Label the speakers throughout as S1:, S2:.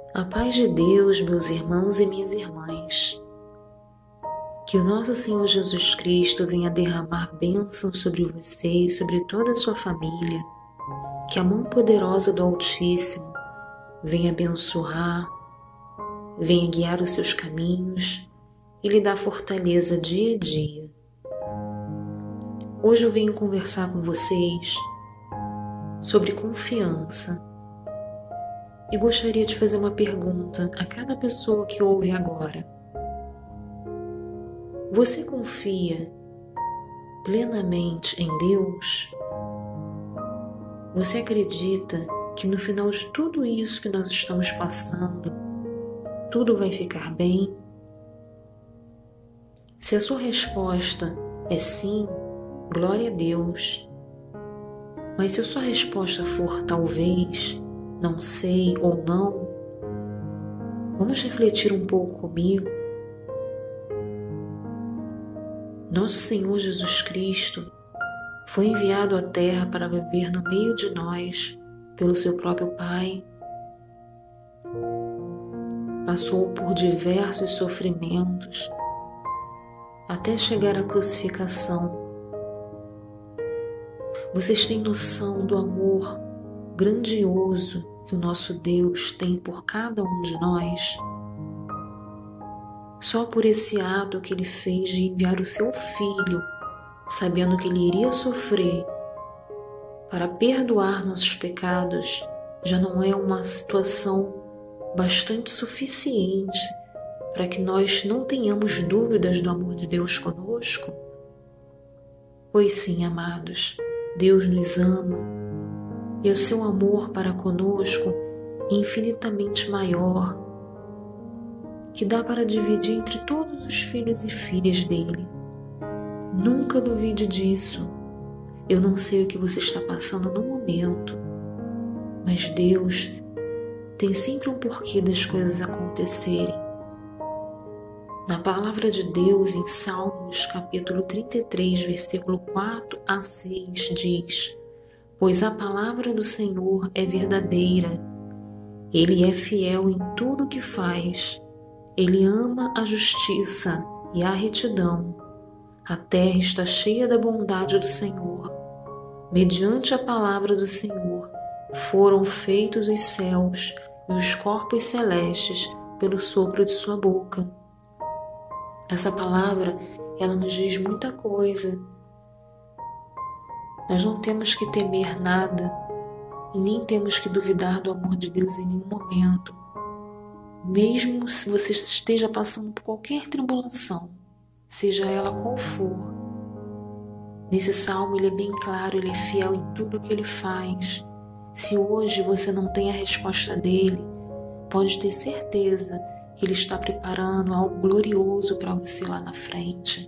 S1: A paz de Deus, meus irmãos e minhas irmãs. Que o nosso Senhor Jesus Cristo venha derramar bênçãos sobre você e sobre toda a sua família. Que a mão poderosa do Altíssimo venha abençoar, venha guiar os seus caminhos e lhe dar fortaleza dia a dia. Hoje eu venho conversar com vocês sobre confiança. E gostaria de fazer uma pergunta a cada pessoa que ouve agora. Você confia plenamente em Deus? Você acredita que no final de tudo isso que nós estamos passando, tudo vai ficar bem? Se a sua resposta é sim, glória a Deus. Mas se a sua resposta for talvez, não sei ou não, vamos refletir um pouco comigo. Nosso Senhor Jesus Cristo foi enviado à Terra para viver no meio de nós pelo seu próprio Pai. Passou por diversos sofrimentos até chegar à crucificação. Vocês têm noção do amor grandioso que o nosso Deus tem por cada um de nós? Só por esse ato que Ele fez de enviar o seu Filho, sabendo que Ele iria sofrer para perdoar nossos pecados, já não é uma situação bastante suficiente para que nós não tenhamos dúvidas do amor de Deus conosco? Pois sim, amados, Deus nos ama. E o seu amor para conosco é infinitamente maior, que dá para dividir entre todos os filhos e filhas dele. Nunca duvide disso. Eu não sei o que você está passando no momento, mas Deus tem sempre um porquê das coisas acontecerem. Na palavra de Deus, em Salmos, capítulo 33, versículo 4 a 6, diz: pois a palavra do Senhor é verdadeira. Ele é fiel em tudo o que faz. Ele ama a justiça e a retidão. A terra está cheia da bondade do Senhor. Mediante a palavra do Senhor foram feitos os céus e os corpos celestes pelo sopro de sua boca. Essa palavra, ela nos diz muita coisa. Nós não temos que temer nada e nem temos que duvidar do amor de Deus em nenhum momento. Mesmo se você esteja passando por qualquer tribulação, seja ela qual for. Nesse salmo ele é bem claro, ele é fiel em tudo que ele faz. Se hoje você não tem a resposta dele, pode ter certeza que ele está preparando algo glorioso para você lá na frente.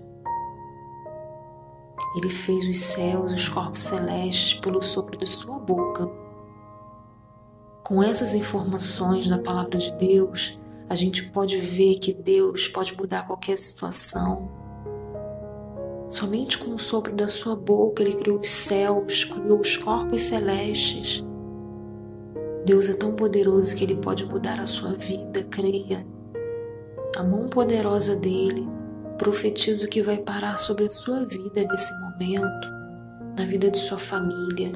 S1: Ele fez os céus e os corpos celestes pelo sopro de sua boca. Com essas informações da palavra de Deus, a gente pode ver que Deus pode mudar qualquer situação. Somente com o sopro da sua boca Ele criou os céus, criou os corpos celestes. Deus é tão poderoso que Ele pode mudar a sua vida, creia. A mão poderosa dEle, profetizo que vai parar sobre a sua vida nesse momento, na vida de sua família.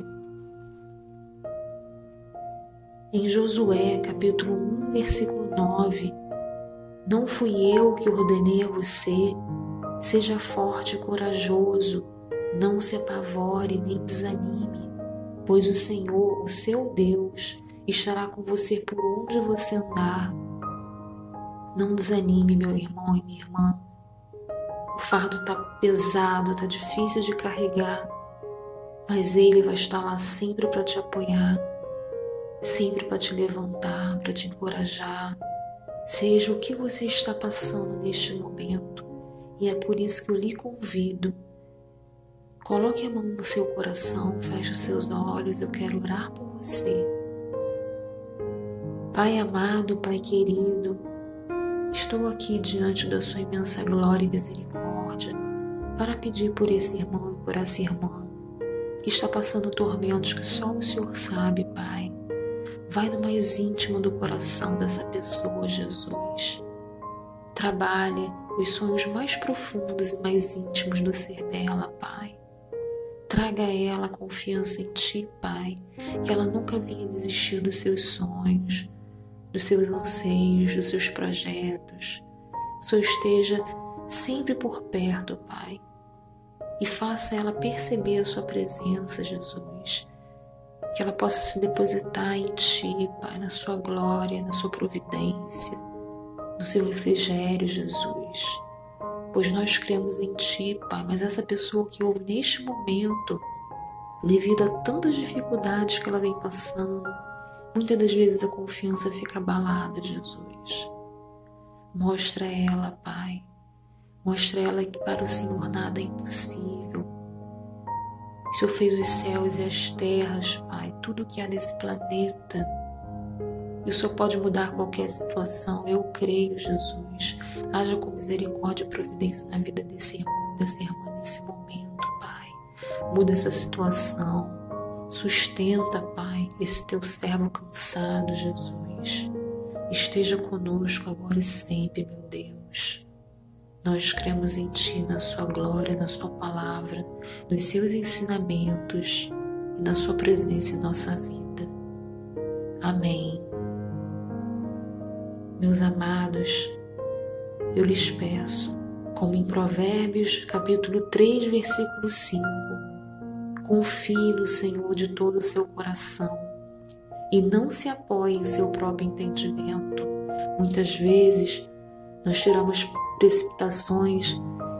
S1: Em Josué, capítulo 1, versículo 9, não fui eu que ordenei a você, seja forte e corajoso, não se apavore nem desanime, pois o Senhor, o seu Deus, estará com você por onde você andar. Não desanime, meu irmão e minha irmã. O fardo está pesado, está difícil de carregar, mas Ele vai estar lá sempre para te apoiar, sempre para te levantar, para te encorajar, seja o que você está passando neste momento. E é por isso que eu lhe convido, coloque a mão no seu coração, feche os seus olhos, eu quero orar por você. Pai amado, Pai querido, estou aqui diante da sua imensa glória e misericórdia para pedir por esse irmão e por essa irmã que está passando tormentos que só o Senhor sabe, Pai. Vai no mais íntimo do coração dessa pessoa, Jesus. Trabalhe os sonhos mais profundos e mais íntimos do ser dela, Pai. Traga a ela confiança em Ti, Pai, que ela nunca venha desistir dos seus sonhos, dos seus anseios, dos seus projetos. Só esteja sempre por perto, Pai, e faça ela perceber a Sua presença, Jesus. Que ela possa se depositar em Ti, Pai, na Sua glória, na Sua providência, no Seu refrigério, Jesus. Pois nós cremos em Ti, Pai, mas essa pessoa que ouve neste momento, devido a tantas dificuldades que ela vem passando, muitas das vezes a confiança fica abalada, Jesus. Mostra a ela, Pai. Mostra a ela que para o Senhor nada é impossível. O Senhor fez os céus e as terras, Pai, tudo que há nesse planeta. E o Senhor pode mudar qualquer situação. Eu creio, Jesus. Haja com misericórdia e providência na vida desse irmão, dessa irmã nesse momento, Pai. Muda essa situação. Sustenta, Pai, esse Teu servo cansado, Jesus. Esteja conosco agora e sempre, meu Deus. Nós cremos em Ti, na Sua glória, na Sua palavra, nos Seus ensinamentos e na Sua presença em nossa vida. Amém. Meus amados, eu lhes peço, como em Provérbios, capítulo 3, versículo 5, confie no Senhor de todo o seu coração e não se apoie em seu próprio entendimento. Muitas vezes nós tiramos precipitações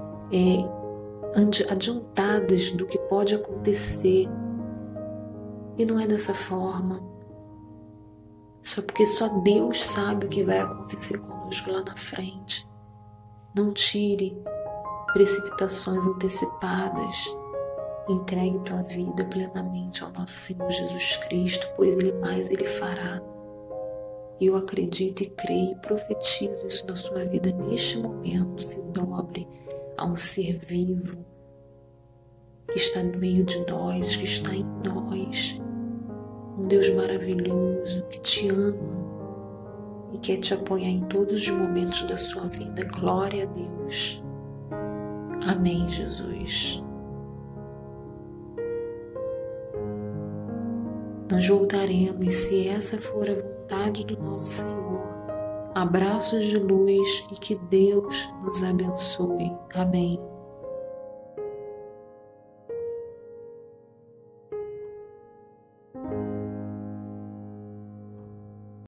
S1: adiantadas do que pode acontecer e não é dessa forma. Só porque só Deus sabe o que vai acontecer conosco lá na frente. Não tire precipitações antecipadas. Entregue tua vida plenamente ao nosso Senhor Jesus Cristo, pois Ele mais Ele fará. Eu acredito e creio e profetizo isso na sua vida neste momento. Se dobre a um ser vivo que está no meio de nós, que está em nós. Um Deus maravilhoso que te ama e quer te apoiar em todos os momentos da sua vida. Glória a Deus. Amém, Jesus. Nós voltaremos, se essa for a vontade do nosso Senhor. Abraços de luz e que Deus nos abençoe. Amém.